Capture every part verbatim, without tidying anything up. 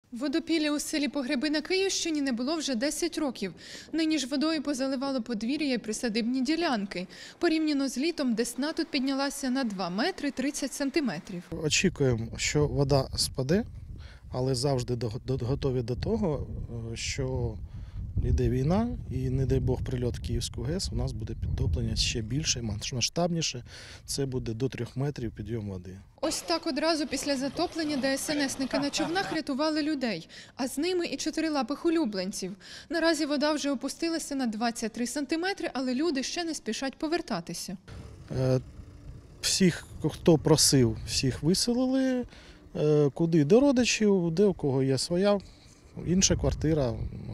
Водопілля у селі Погреби на Київщині не було вже десять років. Нині ж водою позаливало подвір'я і присадибні ділянки. Порівняно з літом Десна тут піднялася на два метри тридцять сантиметрів. Очікуємо, що вода спаде, але завжди готові до того, що йде війна і, не дай Бог, прильот в Київську ГЕС, у нас буде підтоплення ще більше, масштабніше. Це буде до трьох метрів підйом води. Ось так одразу після затоплення ДСНСники на човнах рятували людей, а з ними і чотирилапих улюбленців. Наразі вода вже опустилася на двадцять три сантиметри, але люди ще не спішать повертатися. Всіх, хто просив, всіх виселили. Куди? До родичів, де у кого є своя, інша квартира.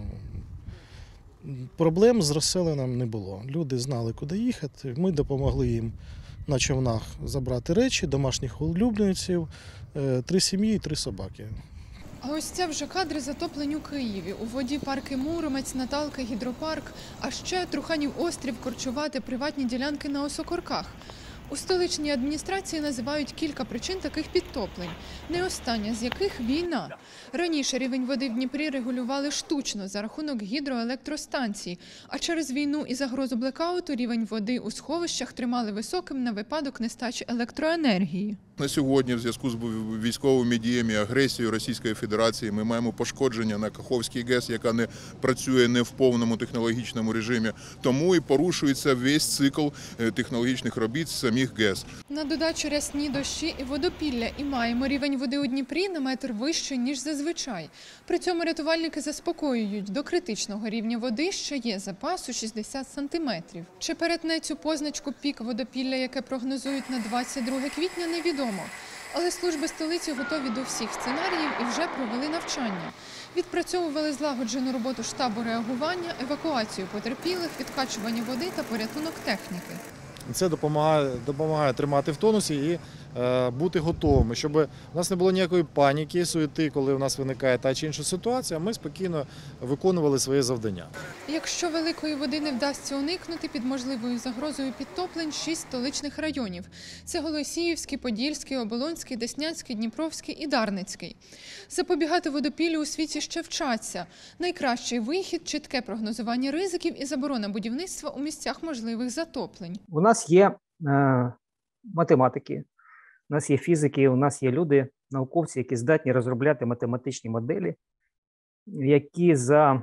Проблем з розселенням не було. Люди знали, куди їхати. Ми допомогли їм на човнах забрати речі, домашніх улюбленців, три сім'ї і три собаки. А ось це вже кадри затоплень у Києві. У воді парки Муромець, Наталка, Гідропарк, а ще Труханів острів, Корчувате, приватні ділянки на Осокорках. У столичній адміністрації називають кілька причин таких підтоплень, не остання з яких – війна. Раніше рівень води в Дніпрі регулювали штучно за рахунок гідроелектростанцій, а через війну і загрозу блекауту рівень води у сховищах тримали високим на випадок нестачі електроенергії. На сьогодні в зв'язку з військовими діями, агресією Російської Федерації ми маємо пошкодження на Каховській ГЕС, яка не працює не в повному технологічному режимі, тому і порушується весь цикл технологічних робіт самих ГЕС. На додачу рясні дощі і водопілля, і маємо рівень води у Дніпрі на метр вищий, ніж зазвичай. При цьому рятувальники заспокоюють, до критичного рівня води ще є запас у шістдесят сантиметрів. Чи перетне цю позначку пік водопілля, яке прогнозують на двадцять друге квітня, невідомо. Але служби столиці готові до всіх сценаріїв і вже провели навчання. Відпрацьовували злагоджену роботу штабу реагування, евакуацію потерпілих, відкачування води та порятунок техніки. Це допомагає, допомагає тримати в тонусі і е, бути готовими, щоб у нас не було ніякої паніки, суєти, коли у нас виникає та чи інша ситуація, ми спокійно виконували своє завдання. Якщо великої води не вдасться уникнути, під можливою загрозою підтоплень шість столичних районів. Це Голосіївський, Подільський, Оболонський, Деснянський, Дніпровський і Дарницький. Запобігати водопіллю у світі ще вчаться. Найкращий вихід – чітке прогнозування ризиків і заборона будівництва у місцях можливих затоплень. У нас є е, математики, у нас є фізики, у нас є люди, науковці, які здатні розробляти математичні моделі, які за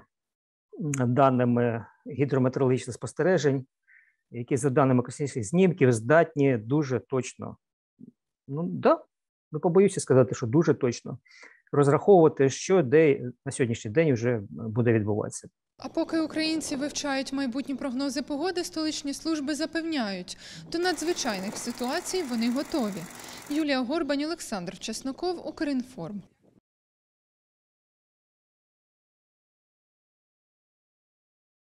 даними гідрометеорологічних спостережень, які за даними космічних знімків здатні дуже точно, ну да, не побоюся сказати, що дуже точно, розраховувати, що де на сьогоднішній день вже буде відбуватися. А поки українці вивчають майбутні прогнози погоди, столичні служби запевняють, до надзвичайних ситуацій вони готові. Юлія Горбань, Олександр Чесноков, Укрінформ.